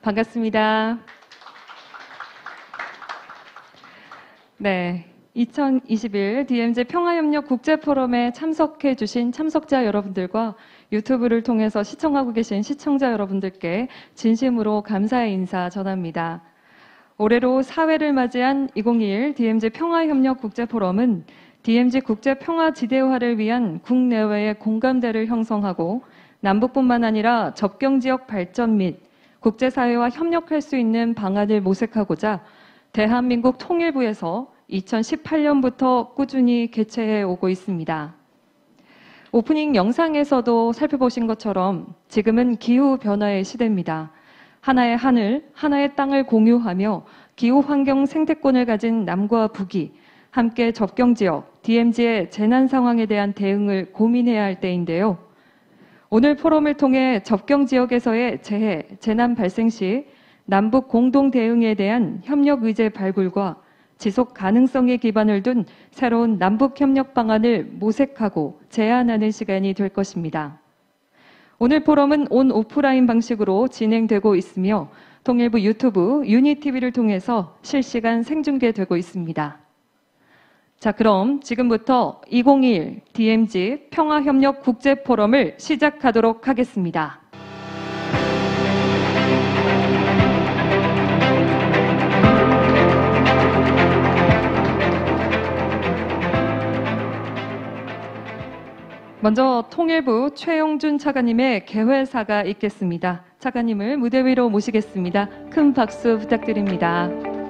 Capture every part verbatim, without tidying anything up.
반갑습니다. 네, 이천이십일 디엠지 평화협력 국제포럼에 참석해 주신 참석자 여러분들과 유튜브를 통해서 시청하고 계신 시청자 여러분들께 진심으로 감사의 인사 전합니다. 올해로 사 회를 맞이한 이천이십일 디엠지 평화협력 국제포럼은 디엠지 국제평화지대화를 위한 국내외의 공감대를 형성하고 남북뿐만 아니라 접경지역 발전 및 국제사회와 협력할 수 있는 방안을 모색하고자 대한민국 통일부에서 이천십팔 년부터 꾸준히 개최해 오고 있습니다. 오프닝 영상에서도 살펴보신 것처럼 지금은 기후변화의 시대입니다. 하나의 하늘, 하나의 땅을 공유하며 기후환경 생태권을 가진 남과 북이 함께 접경지역, 디엠지의 재난 상황에 대한 대응을 고민해야 할 때인데요. 오늘 포럼을 통해 접경지역에서의 재해, 재난 발생 시 남북 공동 대응에 대한 협력 의제 발굴과 지속 가능성에 기반을 둔 새로운 남북 협력 방안을 모색하고 제안하는 시간이 될 것입니다. 오늘 포럼은 온 오프라인 방식으로 진행되고 있으며 통일부 유튜브 유니티비를 통해서 실시간 생중계되고 있습니다. 자, 그럼 지금부터 이천이십일 디엠지 평화협력 국제포럼을 시작하도록 하겠습니다. 먼저 통일부 최용준 차관님의 개회사가 있겠습니다. 차관님을 무대 위로 모시겠습니다. 큰 박수 부탁드립니다.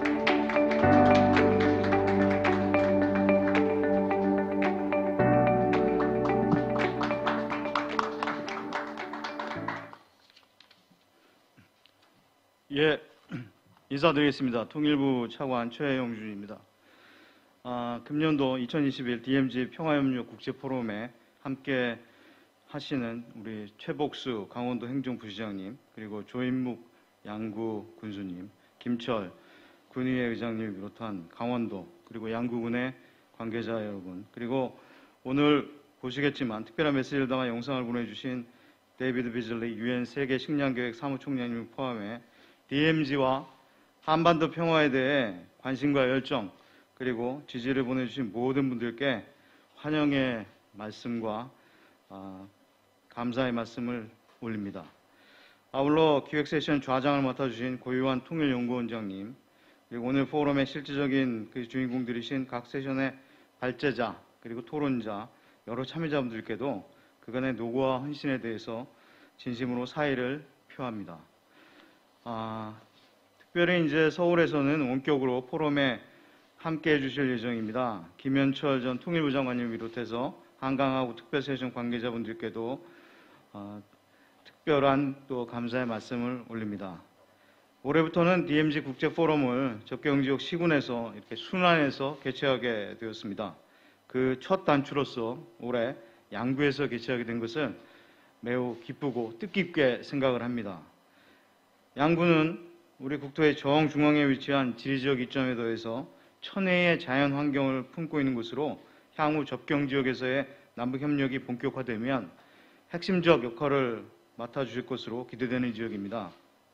예, 인사드리겠습니다. 통일부 차관 최용준입니다. 아, 금년도 이천이십일 디엠지 평화협력 국제포럼에 함께 하시는 우리 최복수 강원도 행정부시장님, 그리고 조인묵 양구 군수님, 김철 군의회 의장님을 비롯한 강원도 그리고 양구군의 관계자 여러분, 그리고 오늘 보시겠지만 특별한 메시지를 담아 영상을 보내주신 데이비드 비즐리 유엔 세계 식량계획 사무총장님을 포함해 디엠지와 한반도 평화에 대해 관심과 열정 그리고 지지를 보내주신 모든 분들께 환영의 말씀과 어, 감사의 말씀을 올립니다. 아울러 기획세션 좌장을 맡아주신 고유한 통일연구원장님, 그리고 오늘 포럼의 실질적인 그 주인공들이신 각 세션의 발제자 그리고 토론자 여러 참여자분들께도 그간의 노고와 헌신에 대해서 진심으로 사의를 표합니다. 아, 특별히 이제 서울에서는 원격으로 포럼에 함께 해주실 예정입니다. 김현철 전 통일부 장관님을 비롯해서 한강하고 특별세션 관계자분들께도 어, 특별한 또 감사의 말씀을 올립니다. 올해부터는 디엠지 국제포럼을 접경지역 시군에서 이렇게 순환해서 개최하게 되었습니다. 그 첫 단추로서 올해 양구에서 개최하게 된 것을 매우 기쁘고 뜻깊게 생각을 합니다. 양구는 우리 국토의 정중앙에 위치한 지리적 이점에 더해서 천혜의 자연 환경을 품고 있는 곳으로 향후 접경지역에서의 남북협력이 본격화되면 핵심적 역할을 맡아주실 것으로 기대되는 지역입니다.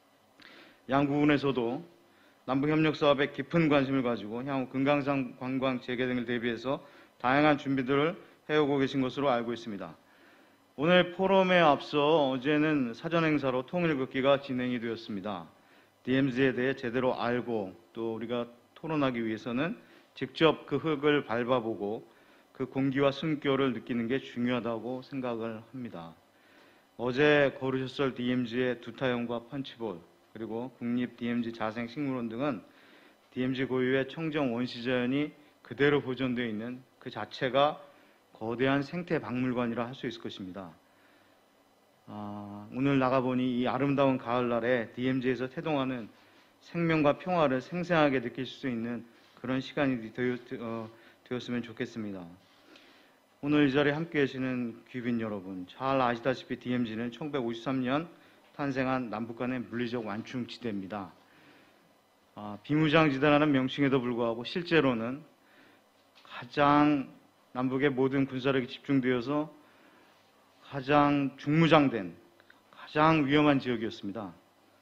양구군에서도 남북협력 사업에 깊은 관심을 가지고 향후 금강산 관광 재개 등을 대비해서 다양한 준비들을 해오고 계신 것으로 알고 있습니다. 오늘 포럼에 앞서 어제는 사전행사로 통일걷기가 진행이 되었습니다. 디엠지에 대해 제대로 알고 또 우리가 토론하기 위해서는 직접 그 흙을 밟아보고 그 공기와 숨결을 느끼는 게 중요하다고 생각을 합니다. 어제 거르셨을 디엠지의 두타형과 펀치볼, 그리고 국립 디엠지 자생식물원 등은 디엠지 고유의 청정 원시자연이 그대로 보존되어 있는 그 자체가 거대한 생태 박물관이라 할 수 있을 것입니다. 아, 오늘 나가보니 이 아름다운 가을날에 디엠지에서 태동하는 생명과 평화를 생생하게 느낄 수 있는 그런 시간이 되었, 어, 되었으면 좋겠습니다. 오늘 이 자리에 함께 계시는 귀빈 여러분, 잘 아시다시피 디엠지는 천구백오십삼 년 탄생한 남북 간의 물리적 완충지대입니다. 아, 비무장지대라는 명칭에도 불구하고 실제로는 가장 남북의 모든 군사력이 집중되어서 가장 중무장된 가장 위험한 지역이었습니다.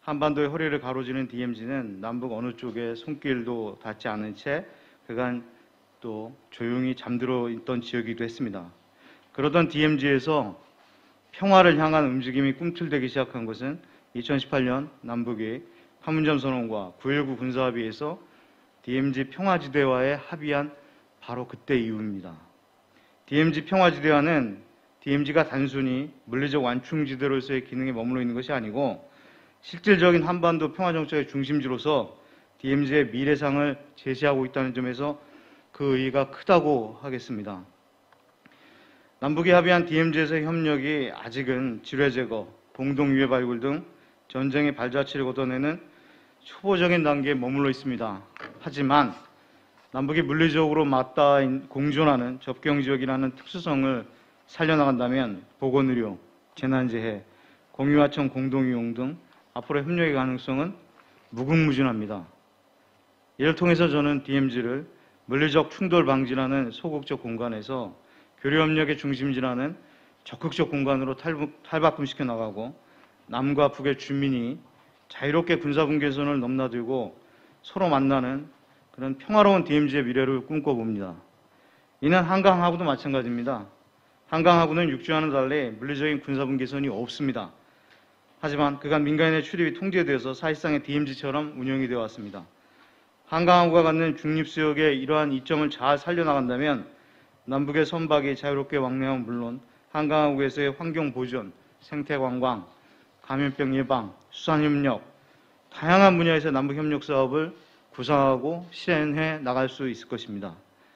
한반도의 허리를 가로지는 디엠지는 남북 어느 쪽에 손길도 닿지 않은 채 그간 또 조용히 잠들어 있던 지역이기도 했습니다. 그러던 디엠지에서 평화를 향한 움직임이 꿈틀대기 시작한 것은 이천십팔 년 남북이 판문점 선언과 구일구 군사합의에서 디엠지 평화지대와의 합의한 바로 그때 이후입니다. 디엠지 평화지대와는 디엠지가 단순히 물리적 완충지대로서의 기능에 머물러 있는 것이 아니고 실질적인 한반도 평화정책의 중심지로서 디엠지의 미래상을 제시하고 있다는 점에서 그 의의가 크다고 하겠습니다. 남북이 합의한 디엠지에서의 협력이 아직은 지뢰 제거, 공동유해 발굴 등 전쟁의 발자취를 걷어내는 초보적인 단계에 머물러 있습니다. 하지만 남북이 물리적으로 맞닿아 공존하는 접경지역이라는 특수성을 살려나간다면 보건의료, 재난재해, 공유하청 공동이용 등 앞으로 협력의 가능성은 무궁무진합니다. 이를 통해서 저는 디엠지를 물리적 충돌 방지라는 소극적 공간에서 교류협력의 중심지라는 적극적 공간으로 탈바꿈시켜 나가고 남과 북의 주민이 자유롭게 군사분계선을 넘나들고 서로 만나는 그런 평화로운 디엠지의 미래를 꿈꿔봅니다. 이는 한강하고도 마찬가지입니다. 한강하고는 육지와는 달리 물리적인 군사분계선이 없습니다. 하지만 그간 민간인의 출입이 통제되어서 사실상의 디엠지처럼 운영이 되어 왔습니다. 한강하고가 갖는 중립수역의 이러한 이점을 잘 살려나간다면 남북의 선박이 자유롭게 왕래함은 물론 한강하고에서의 환경보존, 생태관광, 감염병 예방, 수산협력, 다양한 분야에서 남북협력 사업을 구상하고 실행해 나갈 수 있을 것입니다.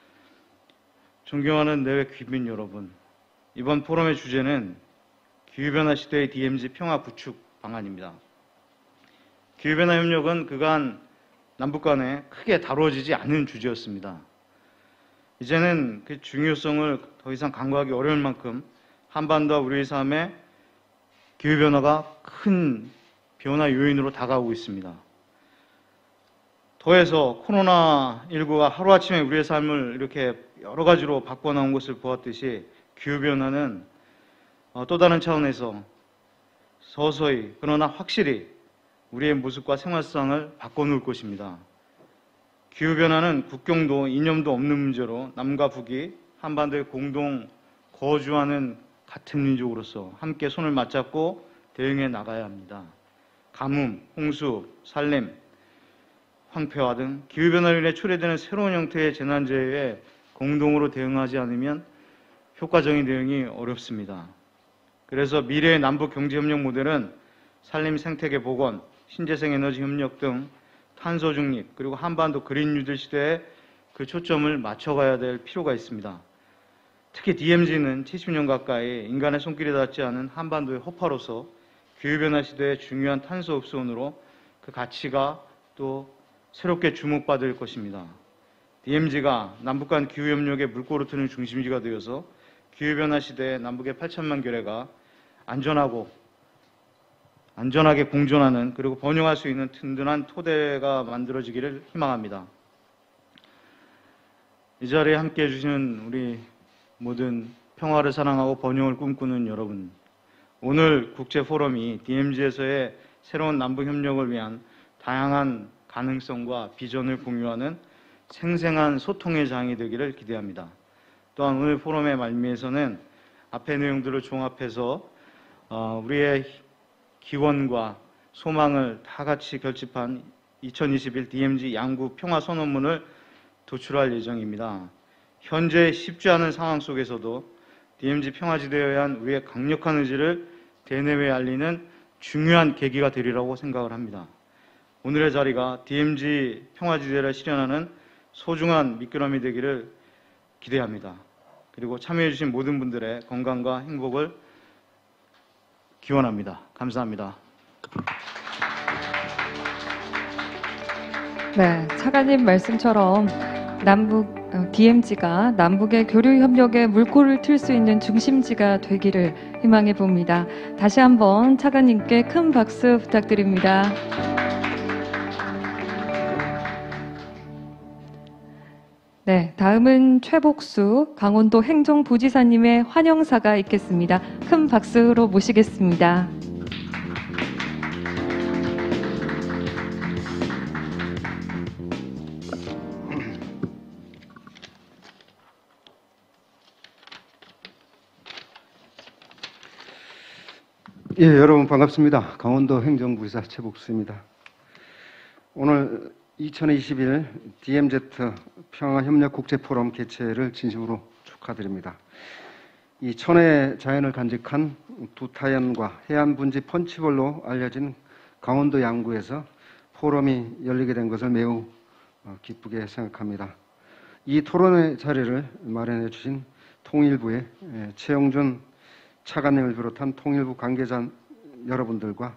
존경하는 내외 귀빈 여러분, 이번 포럼의 주제는 기후변화 시대의 디엠지 평화 구축 방안입니다. 기후변화 협력은 그간 남북 간에 크게 다루어지지 않은 주제였습니다. 이제는 그 중요성을 더 이상 간과하기 어려울 만큼 한반도와 우리의 삶에 기후변화가 큰 변화 요인으로 다가오고 있습니다. 더해서 코로나십구가 하루아침에 우리의 삶을 이렇게 여러 가지로 바꿔나온 것을 보았듯이 기후변화는 또 다른 차원에서 서서히 그러나 확실히 우리의 모습과 생활상을 바꿔놓을 것입니다. 기후변화는 국경도 이념도 없는 문제로 남과 북이 한반도에 공동 거주하는 같은 민족으로서 함께 손을 맞잡고 대응해 나가야 합니다. 가뭄, 홍수, 산림, 황폐화 등 기후변화로 인해 초래되는 새로운 형태의 재난재해에 공동으로 대응하지 않으면 효과적인 대응이 어렵습니다. 그래서 미래의 남북 경제협력 모델은 산림 생태계 복원, 신재생 에너지 협력 등 탄소 중립, 그리고 한반도 그린 뉴딜 시대에 그 초점을 맞춰가야 될 필요가 있습니다. 특히 디엠지는 칠십 년 가까이 인간의 손길이 닿지 않은 한반도의 허파로서 기후변화 시대의 중요한 탄소 흡수원으로 그 가치가 또 새롭게 주목받을 것입니다. 디엠지가 남북 간 기후협력의 물꼬를 트는 중심지가 되어서 기후변화 시대의 남북의 팔천만 교례가 안전하고 안전하게 공존하는 그리고 번영할 수 있는 든든한 토대가 만들어지기를 희망합니다. 이 자리에 함께해 주시는 우리 모든 평화를 사랑하고 번영을 꿈꾸는 여러분, 오늘 국제포럼이 디엠지에서의 새로운 남북협력을 위한 다양한 가능성과 비전을 공유하는 생생한 소통의 장이 되기를 기대합니다. 또한 오늘 포럼의 말미에서는 앞의 내용들을 종합해서 우리의 기원과 소망을 다 같이 결집한 이천이십일 디엠지 양구 평화선언문을 도출할 예정입니다. 현재 쉽지 않은 상황 속에서도 디엠지 평화지대에 의한 우리의 강력한 의지를 대내외에 알리는 중요한 계기가 되리라고 생각을 합니다. 오늘의 자리가 디엠지 평화지대를 실현하는 소중한 미끄럼이 되기를 기대합니다. 그리고 참여해 주신 모든 분들의 건강과 행복을 기원합니다. 감사합니다. 네, 차관님 말씀처럼 남북 디엠지가 남북의 교류 협력에 물꼬를 틀 수 있는 중심지가 되기를 희망해 봅니다. 다시 한번 차관님께 큰 박수 부탁드립니다. 네, 다음은 최복수 강원도 행정부지사님의 환영사가 있겠습니다. 큰 박수로 모시겠습니다. 예, 여러분 반갑습니다. 강원도 행정부의사 최복수입니다. 오늘 이천이십일 디엠지 평화협력국제포럼 개최를 진심으로 축하드립니다. 이 천혜의 자연을 간직한 두타연과 해안분지 펀치볼로 알려진 강원도 양구에서 포럼이 열리게 된 것을 매우 기쁘게 생각합니다. 이 토론의 자리를 마련해 주신 통일부의 최영준 차관님을 비롯한 통일부 관계자 여러분들과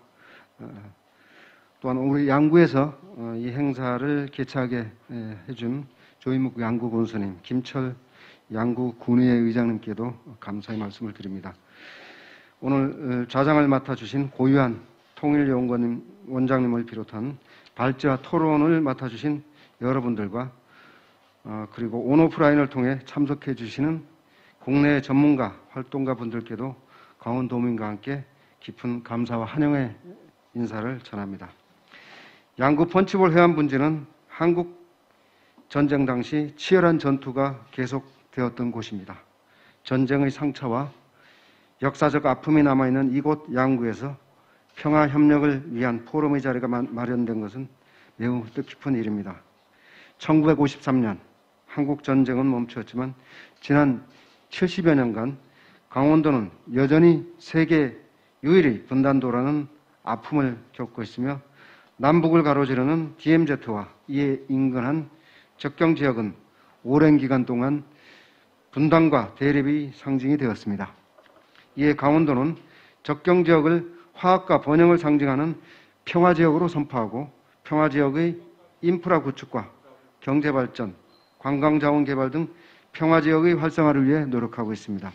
또한 우리 양구에서 이 행사를 개최하게 해준 조인묵 양구 군수님, 김철 양구 군의회 의장님께도 감사의 말씀을 드립니다. 오늘 좌장을 맡아주신 고유한 통일연구원 원장님을 비롯한 발제와 토론을 맡아주신 여러분들과 그리고 온오프라인을 통해 참석해 주시는 국내 전문가, 활동가 분들께도 강원도민과 함께 깊은 감사와 환영의 인사를 전합니다. 양구 펀치볼 해안분지는 한국 전쟁 당시 치열한 전투가 계속되었던 곳입니다. 전쟁의 상처와 역사적 아픔이 남아있는 이곳 양구에서 평화협력을 위한 포럼의 자리가 마련된 것은 매우 뜻깊은 일입니다. 천구백오십삼 년 한국 전쟁은 멈추었지만 지난 칠십여 년간 강원도는 여전히 세계 유일의 분단도라는 아픔을 겪고 있으며 남북을 가로지르는 디엠지와 이에 인근한 접경지역은 오랜 기간 동안 분단과 대립의 상징이 되었습니다. 이에 강원도는 접경지역을 화합과 번영을 상징하는 평화지역으로 선포하고 평화지역의 인프라 구축과 경제발전, 관광자원 개발 등 평화지역의 활성화를 위해 노력하고 있습니다.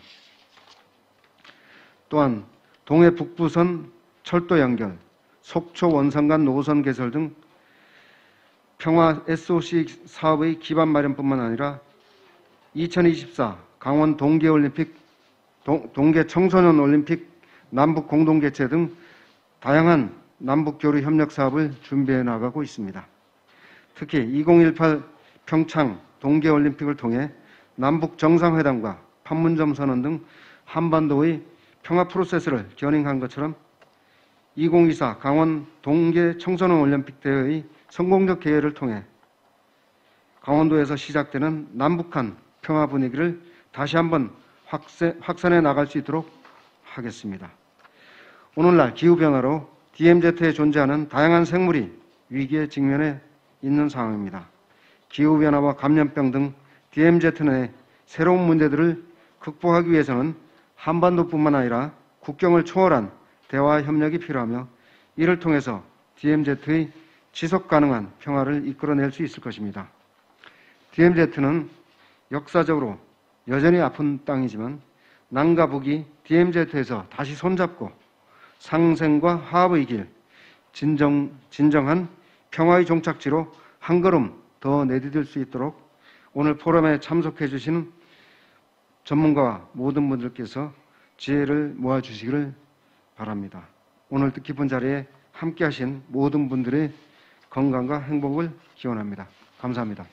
또한 동해 북부선 철도 연결, 속초 원산 간 노선 개설 등 평화 에스오씨 사업의 기반 마련뿐만 아니라 이천이십사 강원 동계올림픽, 동, 동계 청소년 올림픽 남북 공동 개최 등 다양한 남북 교류 협력 사업을 준비해 나가고 있습니다. 특히 이천십팔 평창 동계올림픽을 통해 남북 정상회담과 판문점 선언 등 한반도의 평화 프로세스를 견인한 것처럼 이천이십사 강원 동계 청소년 올림픽 대회의 성공적 개최를 통해 강원도에서 시작되는 남북한 평화 분위기를 다시 한번 확산해 나갈 수 있도록 하겠습니다. 오늘날 기후변화로 디엠지에 존재하는 다양한 생물이 위기에 직면해 있는 상황입니다. 기후변화와 감염병 등 디엠지 내 새로운 문제들을 극복하기 위해서는 한반도뿐만 아니라 국경을 초월한 대화 협력이 필요하며 이를 통해서 디엠지의 지속 가능한 평화를 이끌어낼 수 있을 것입니다. 디엠지는 역사적으로 여전히 아픈 땅이지만 남과 북이 디엠지에서 다시 손잡고 상생과 화합의 길, 진정, 진정한 평화의 종착지로 한 걸음 더 내디딜 수 있도록 오늘 포럼에 참석해 주시는 전문가와 모든 분들께서 지혜를 모아주시기를 바랍니다. 오늘 뜻깊은 자리에 함께 하신 모든 분들의 건강과 행복을 기원합니다. 감사합니다.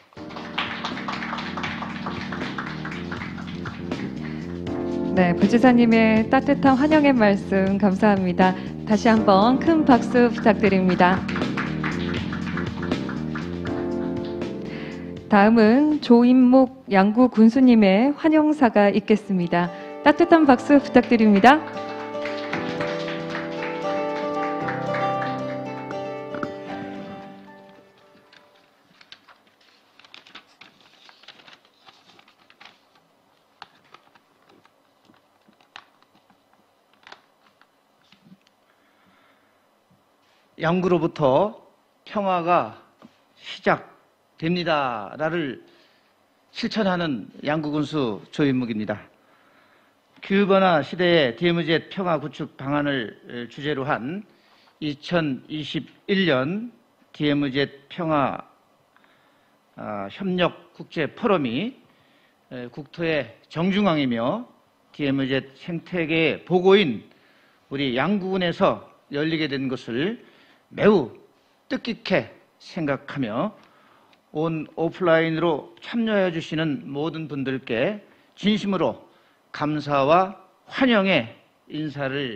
네, 부지사님의 따뜻한 환영의 말씀 감사합니다. 다시 한번 큰 박수 부탁드립니다. 다음은 조인묵 양구 군수님의 환영사가 있겠습니다. 따뜻한 박수 부탁드립니다. 양구로부터 평화가 시작됩니다를 실천하는 양구군수 조인묵입니다. 기후변화 시대의 디엠지 평화 구축 방안을 주제로 한 이천이십일 년 디엠지 평화 협력 국제 포럼이 국토의 정중앙이며 디엠지 생태계의 보고인 우리 양구군에서 열리게 된 것을 매우 뜻깊게 생각하며 온 오프라인으로 참여해 주시는 모든 분들께 진심으로 감사와 환영의 인사를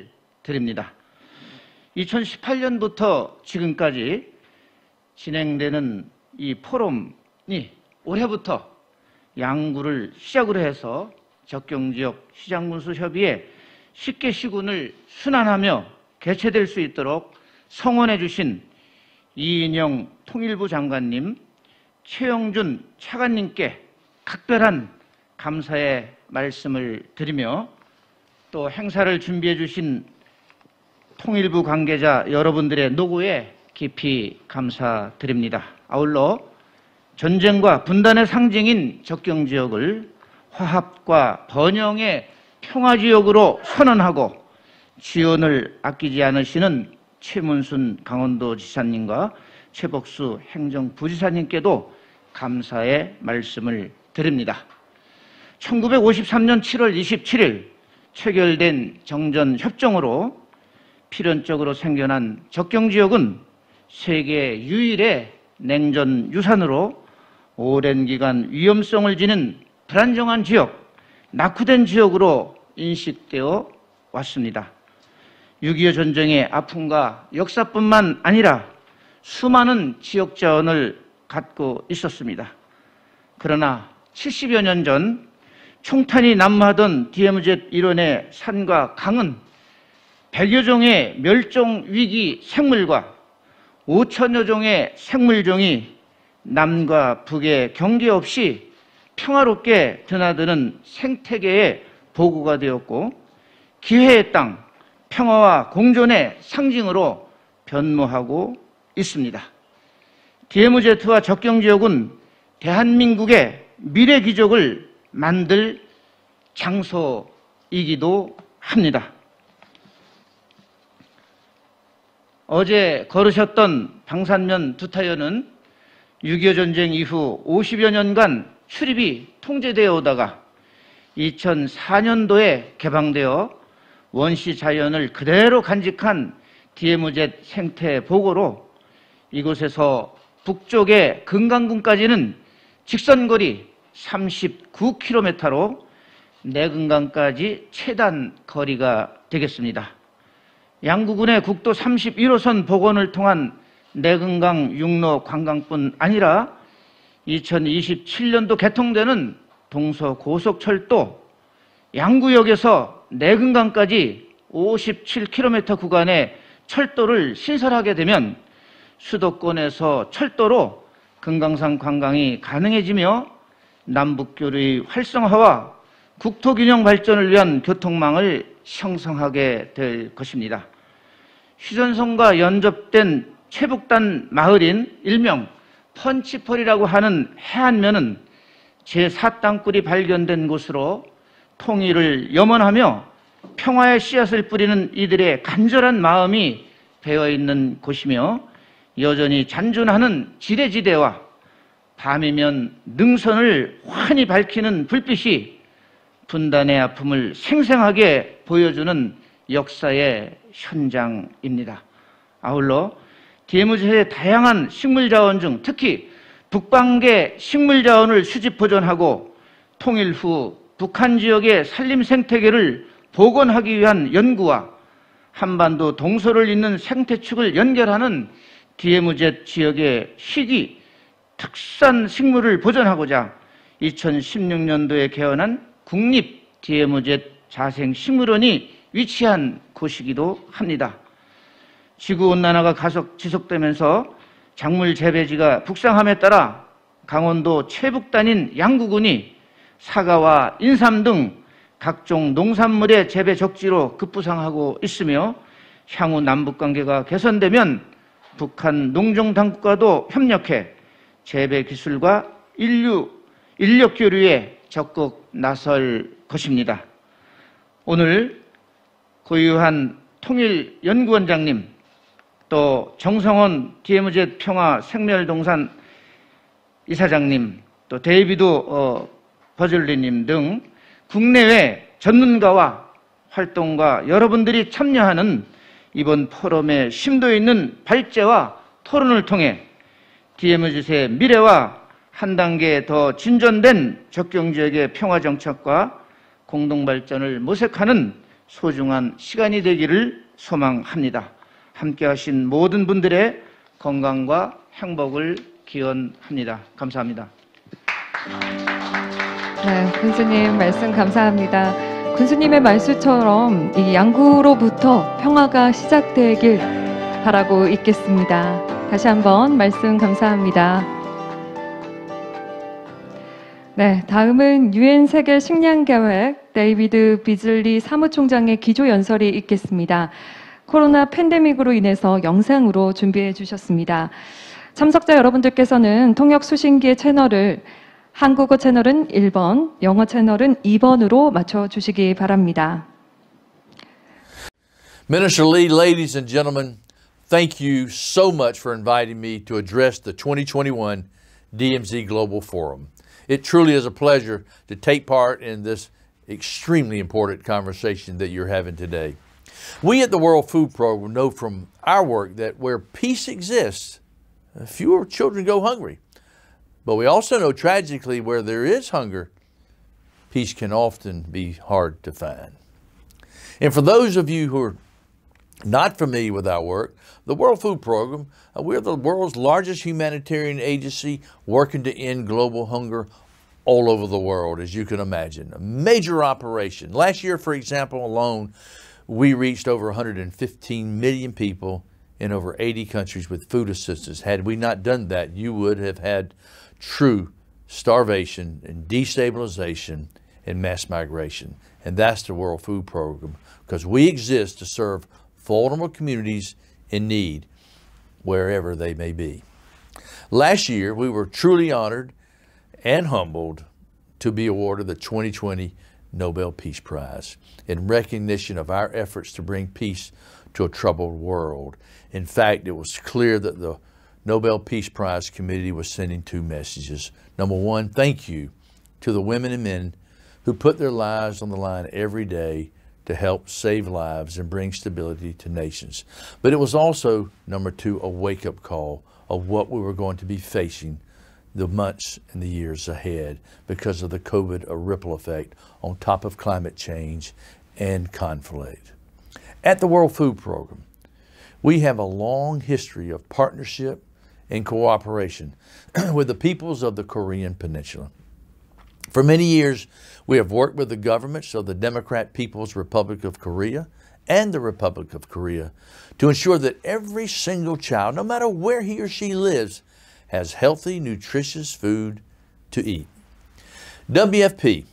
드립니다. 이천십팔 년부터 지금까지 진행되는 이 포럼이 올해부터 양구를 시작으로 해서 적경지역 시장군수 협의회 십 개 시군을 순환하며 개최될 수 있도록 성원해 주신 이인영 통일부 장관님, 최영준 차관님께 각별한 감사의 말씀을 드리며 또 행사를 준비해 주신 통일부 관계자 여러분들의 노고에 깊이 감사드립니다. 아울러 전쟁과 분단의 상징인 적경지역을 화합과 번영의 평화지역으로 선언하고 지원을 아끼지 않으시는 최문순 강원도지사님과 최복수 행정부지사님께도 감사의 말씀을 드립니다. 천구백오십삼 년 칠월 이십칠일 체결된 정전협정으로 필연적으로 생겨난 적경지역은 세계 유일의 냉전 유산으로 오랜 기간 위험성을 지닌 불안정한 지역, 낙후된 지역으로 인식되어 왔습니다. 육이오 전쟁의 아픔과 역사뿐만 아니라 수많은 지역 자원을 갖고 있었습니다. 그러나 칠십여 년 전 총탄이 난무하던 디엠지 일원의 산과 강은 백여 종의 멸종 위기 생물과 오천여 종의 생물종이 남과 북의 경계 없이 평화롭게 드나드는 생태계의 보고가 되었고 기회의 땅, 평화와 공존의 상징으로 변모하고 있습니다. 디엠지와 적경지역은 대한민국의 미래 기적을 만들 장소이기도 합니다. 어제 걸으셨던 방산면 두타연은 육이오 전쟁 이후 오십여 년간 출입이 통제되어 오다가 이천사 년도에 개방되어 원시 자연을 그대로 간직한 디엠지 생태 보고로 이곳에서 북쪽의 금강군까지는 직선거리 삼십구 킬로미터로 내금강까지 최단 거리가 되겠습니다. 양구군의 국도 삼십일 호선 복원을 통한 내금강 육로 관광뿐 아니라 이천이십칠 년도 개통되는 동서고속철도 양구역에서 내금강까지 오십칠 킬로미터 구간의 철도를 신설하게 되면 수도권에서 철도로 금강산 관광이 가능해지며 남북교류의 활성화와 국토균형 발전을 위한 교통망을 형성하게 될 것입니다. 휴전선과 연접된 최북단 마을인 일명 펀치펄이라고 하는 해안면은 제사 땅굴이 발견된 곳으로 통일을 염원하며 평화의 씨앗을 뿌리는 이들의 간절한 마음이 배어있는 곳이며 여전히 잔존하는 지대지대와 밤이면 능선을 환히 밝히는 불빛이 분단의 아픔을 생생하게 보여주는 역사의 현장입니다. 아울러 디엠지의 다양한 식물자원 중 특히 북방계 식물자원을 수집 보존하고 통일 후 북한 지역의 산림 생태계를 복원하기 위한 연구와 한반도 동서를 잇는 생태축을 연결하는 디엠지 지역의 희귀 특산 식물을 보존하고자 이천십육 년도에 개원한 국립 디엠지 자생식물원이 위치한 곳이기도 합니다. 지구온난화가 가속 지속되면서 작물 재배지가 북상함에 따라 강원도 최북단인 양구군이 사과와 인삼 등 각종 농산물의 재배 적지로 급부상하고 있으며 향후 남북관계가 개선되면 북한 농종당국과도 협력해 재배 기술과 인류, 인력 교류에 적극 나설 것입니다. 오늘 고유한 통일연구원장님, 또 정성원 디엠지 평화 생멸동산 이사장님, 또 데이비드 어, 버즐리님 등 국내외 전문가와 활동가 여러분들이 참여하는 이번 포럼의 심도 있는 발제와 토론을 통해 디엠지의 미래와 한 단계 더 진전된 적경지역의 평화정착과 공동발전을 모색하는 소중한 시간이 되기를 소망합니다. 함께 하신 모든 분들의 건강과 행복을 기원합니다. 감사합니다. 네, 군수님 말씀 감사합니다. 군수님의 말씀처럼 이 양구로부터 평화가 시작되길 바라고 있겠습니다. 다시 한번 말씀 감사합니다. 네, 다음은 유엔 세계 식량 계획 데이비드 비즐리 사무총장의 기조 연설이 있겠습니다. 코로나 팬데믹으로 인해서 영상으로 준비해 주셨습니다. 참석자 여러분들께서는 통역 수신기의 채널을 한국어 채널은 일 번, 영어 채널은 이 번으로 맞춰 주시기 바랍니다. Minister Lee, ladies and gentlemen, thank you so much for inviting me to address the twenty twenty-one D M Z Global Forum. It truly is a pleasure to take part in this extremely important conversation that you're having today. We at the World Food Program know from our work that where peace exists, fewer children go hungry. But we also know tragically where there is hunger, peace can often be hard to find. And for those of you who are not familiar with our work, the World Food Program, uh, we're the world's largest humanitarian agency working to end global hunger all over the world, as you can imagine. A major operation. Last year, for example, alone, we reached over one hundred fifteen million people in over eighty countries with food assistance. Had we not done that, you would have had true starvation and destabilization and mass migration. And that's the World Food Program, because we exist to serve vulnerable communities in need wherever they may be. Last year, we were truly honored and humbled to be awarded the twenty twenty Nobel Peace Prize in recognition of our efforts to bring peace to a troubled world. In fact, it was clear that the Nobel Peace Prize Committee was sending two messages. Number one, thank you to the women and men who put their lives on the line every day to help save lives and bring stability to nations. But it was also, number two, a wake-up call of what we were going to be facing the months and the years ahead because of the COVID, a ripple effect on top of climate change and conflict. At the World Food Program, we have a long history of partnership and cooperation with the peoples of the Korean Peninsula. For many years, we have worked with the governments of the Democratic People's Republic of Korea and the Republic of Korea to ensure that every single child, no matter where he or she lives, has healthy, nutritious food to eat. W F P,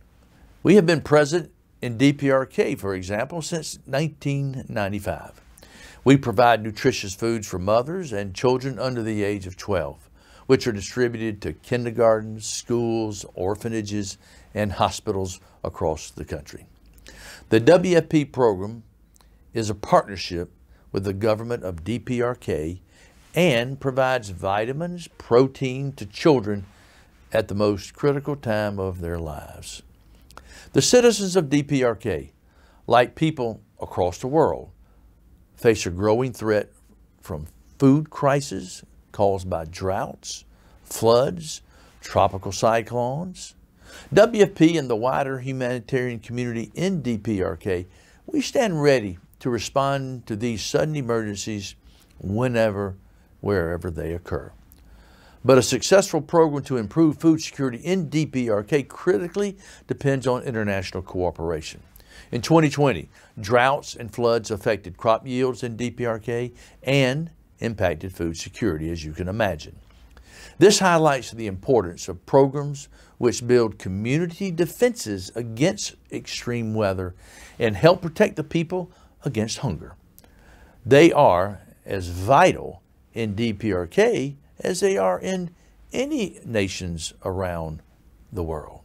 we have been present in D P R K, for example, since nineteen ninety-five. We provide nutritious foods for mothers and children under the age of twelve, which are distributed to kindergartens, schools, orphanages, and hospitals across the country. The W F P program is a partnership with the government of D P R K and provides vitamins, protein to children at the most critical time of their lives. The citizens of D P R K, like people across the world, face a growing threat from food crises caused by droughts, floods, tropical cyclones. W F P and the wider humanitarian community in D P R K, we stand ready to respond to these sudden emergencies whenever, wherever they occur. But a successful program to improve food security in D P R K critically depends on international cooperation. In twenty twenty, droughts and floods affected crop yields in D P R K and impacted food security, as you can imagine. This highlights the importance of programs which build community defenses against extreme weather and help protect the people against hunger. They are as vital in D P R K as they are in any nations around the world.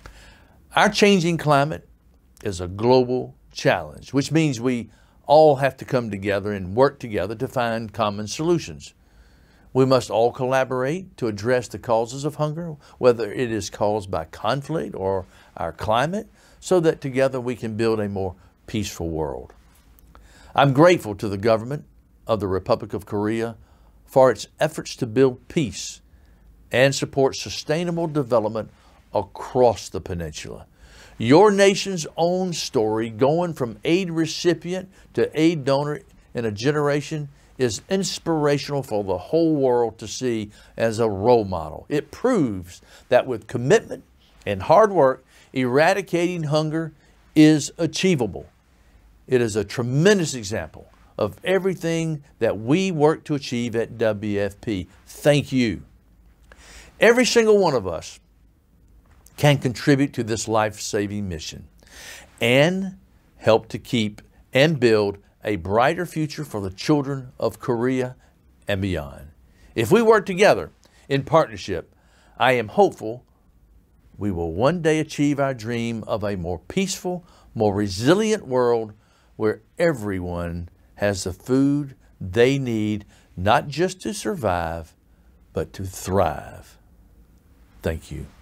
Our changing climate is a global challenge, which means we all have to come together and work together to find common solutions. We must all collaborate to address the causes of hunger, whether it is caused by conflict or our climate, so that together we can build a more peaceful world. I'm grateful to the government of the Republic of Korea for its efforts to build peace and support sustainable development across the peninsula. Your nation's own story, going from aid recipient to aid donor in a generation, is inspirational for the whole world to see as a role model. It proves that with commitment and hard work, eradicating hunger is achievable. It is a tremendous example of everything that we work to achieve at W F P. Thank you. Every single one of us can contribute to this life-saving mission and help to keep and build a brighter future for the children of Korea and beyond. If we work together in partnership, I am hopeful we will one day achieve our dream of a more peaceful, more resilient world where everyone has the food they need, not just to survive, but to thrive. Thank you.